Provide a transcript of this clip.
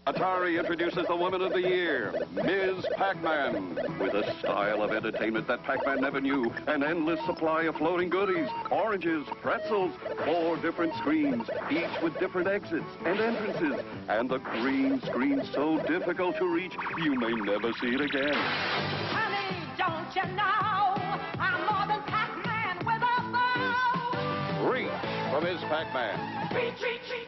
Atari introduces the Woman of the Year, Ms. PacMan. With a style of entertainment that PacMan never knew, an endless supply of floating goodies, oranges, pretzels, 4 different screens, each with different exits and entrances, and the green screen so difficult to reach, you may never see it again. Honey, don't you know I'm more than PacMan with a bow? Reach for Ms. PacMan. Reach, reach, reach.